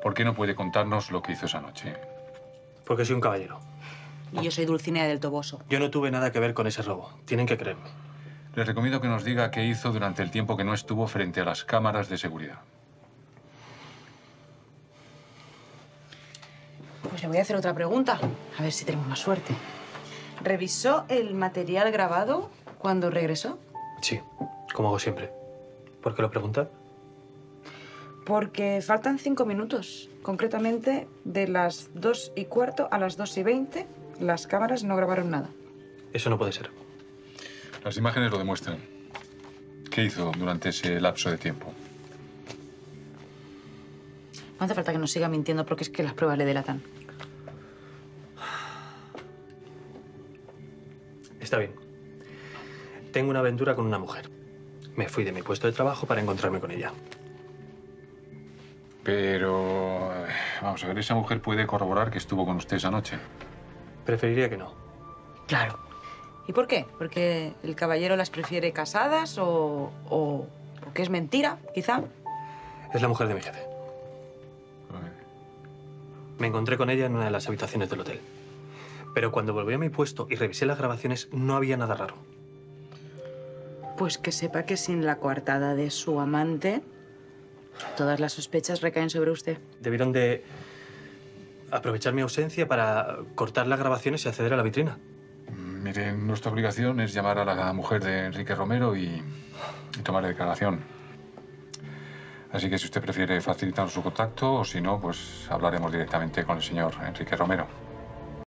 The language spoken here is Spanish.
¿Por qué no puede contarnos lo que hizo esa noche? Porque soy un caballero. Y yo soy Dulcinea del Toboso. Yo no tuve nada que ver con ese robo. Tienen que creerme. Les recomiendo que nos diga qué hizo durante el tiempo que no estuvo frente a las cámaras de seguridad. Pues le voy a hacer otra pregunta, a ver si tenemos más suerte. ¿Revisó el material grabado cuando regresó? Sí, como hago siempre. ¿Por qué lo pregunta? Porque faltan 5 minutos. Concretamente, de las 2:15 a las 2:20, las cámaras no grabaron nada. Eso no puede ser. Las imágenes lo demuestran. ¿Qué hizo durante ese lapso de tiempo? No hace falta que nos siga mintiendo porque es que las pruebas le delatan. Está bien. Tengo una aventura con una mujer. Me fui de mi puesto de trabajo para encontrarme con ella. Pero... vamos a ver, esa mujer puede corroborar que estuvo con usted esa noche. Preferiría que no. Claro. ¿Y por qué? ¿Porque el caballero las prefiere casadas o porque es mentira, quizá? Es la mujer de mi jefe. Me encontré con ella en una de las habitaciones del hotel. Pero cuando volví a mi puesto y revisé las grabaciones, no había nada raro. Pues que sepa que sin la coartada de su amante, todas las sospechas recaen sobre usted. Debieron de aprovechar mi ausencia para cortar las grabaciones y acceder a la vitrina. Mire, nuestra obligación es llamar a la mujer de Enrique Romero y tomar declaración. Así que si usted prefiere facilitarnos su contacto, o si no, pues hablaremos directamente con el señor Enrique Romero.